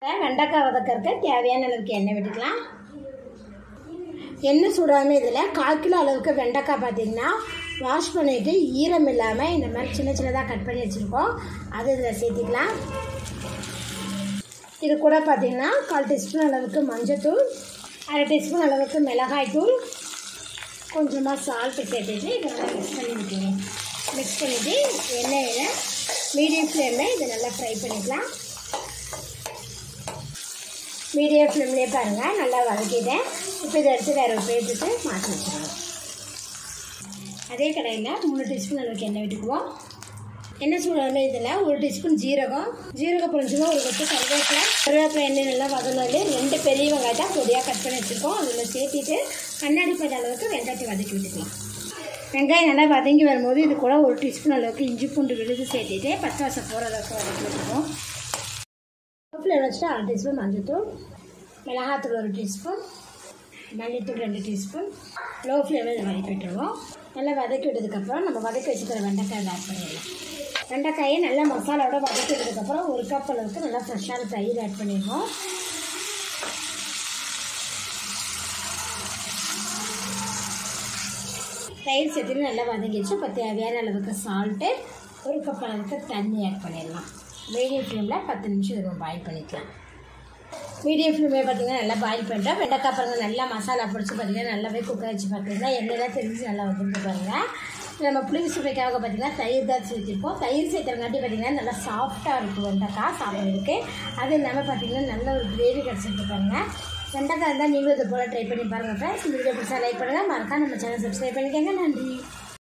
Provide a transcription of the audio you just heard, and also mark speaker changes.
Speaker 1: வெண்டைக்காய் வதக்கறதுக்கு தேவையான அளவுக்கு எண்ணெய் விட்டுக்கலாம். எண்ணெய் சூடாமல் இதில் 1/4 கிலோ அளவுக்கு வெண்டைக்காய் பார்த்திங்கன்னா வாஷ் பண்ணிவிட்டு ஈரம் இல்லாமல் இந்த மாதிரி சின்ன சின்னதாக கட் பண்ணி வச்சுருக்கோம். அது இதில் சேர்த்திக்கலாம். இது கூட பார்த்திங்கன்னா 1/4 டீஸ்பூன் அளவுக்கு மஞ்சத்தூள், 1/2 டீஸ்பூன் அளவுக்கு மிளகாய்த்தூள், கொஞ்சமாக சால்ட்டு சேர்த்துட்டு இதை நல்லா மிக்ஸ் பண்ணி விட்டுருவோம். மிக்ஸ் பண்ணிவிட்டு எண்ணெயில் மீடியம் ஃப்ளேமில் இதை நல்லா ஃப்ரை பண்ணிக்கலாம். மீடியம் ஃப்ளேம்லேயே பாருங்கள் நல்லா வதக்கிட்டேன். இப்போ இதை எடுத்து வேறு ஒரு பிளேட்டுக்கு மாற்றி வச்சுருவோம். அதே கடாயில் 3 டீஸ்பூன் அளவுக்கு எண்ணெய் விட்டுக்குவோம். எண்ணெய் சூடான இதில் 1 டீஸ்பூன் ஜீரகம் கொஞ்சமாக ஒரு கொத்து கருவேப்பிலை எண்ணெய் நல்லா வதங்கினது 2 பெரிய வெங்காயத்தை பொடியாக கட் பண்ணி வச்சுருக்கோம். அதில் சேர்த்திட்டு கண்ணாடி பத அளவுக்கு வெங்காயத்தை வதக்கி விட்டுக்கலாம். வெங்காயம் நல்லா வதங்கி வரும்போது இது கூட 1 டீஸ்பூன் அளவுக்கு இஞ்சி பூண்டு விழுது சேர்த்திட்டு பச்சை வாசம் போகிற அளவுக்கு வதக்கி விட்டுருவோம். ஃப்ளேம் வச்சுட்டு 1/2 டீஸ்பூன் மஞ்சத்தூள், மிளகாத்தூள் 1 டீஸ்பூன், மல்லித்தூள் 2 டீஸ்பூன், லோ ஃப்ளேமில் இதை வதக்கி விட்டுருவோம். நல்லா வதக்கி விட்டதுக்கப்புறம் நம்ம வதக்கி வச்சுக்கிற வெண்டைக்காய் ஆட் பண்ணிடலாம். வெண்டைக்காயை நல்லா மசாலாவோட வதக்கி விட்டதுக்கப்புறம் 1 கப் அளவுக்கு நல்லா ஃப்ரெஷ்ஷான தயிர் ஆட் பண்ணிடுவோம். தயிர் சேர்த்துட்டு நல்லா வதங்கிடுச்சு. இப்போ தேவையான அளவுக்கு சால்ட்டு, 1 கப் அளவுக்கு தண்ணி ஆட் பண்ணிடலாம். மீடியம் ஃப்ளேமில் 10 நிமிஷம் இதை பாயில் பண்ணிக்கலாம். மீடியம் ஃப்ளேமே பார்த்திங்கன்னா நல்லா பாயில் பண்ணிட்டோம். வெண்டைக்காய் பாருங்கள் நல்லா மசாலா பிடிச்சி பார்த்திங்கன்னா நல்லாவே குக் ஆகிடுச்சு. பார்த்திங்கன்னா எண்ணெயெல்லாம் தெரிஞ்சு நல்லா வந்துட்டு பாருங்கள். நம்ம புளி சுவைக்காக பார்த்திங்கன்னா தயிர் தான் சேர்த்திருப்போம். தயிர் சேர்த்துறங்காட்டி பார்த்திங்கன்னா நல்லா சாஃப்டாக இருக்கும் வெண்டைக்காய் சாப்பிட்றதுக்கு. அது இல்லாமல் பார்த்திங்கன்னா நல்ல ஒரு கிரேவி கிடச்சிட்டு பாருங்கள். வெண்டைக்காய் இருந்தால் நீங்களும் இது போல் ட்ரை பண்ணி பாருங்கள் ஃப்ரெண்ட்ஸ். இந்த வீடியோ பிடிச்சா லைக் பண்ணுங்கள், மறக்காம நம்ம சேனல் சப்ஸ்கிரைப் பண்ணிக்கோங்க. நன்றி.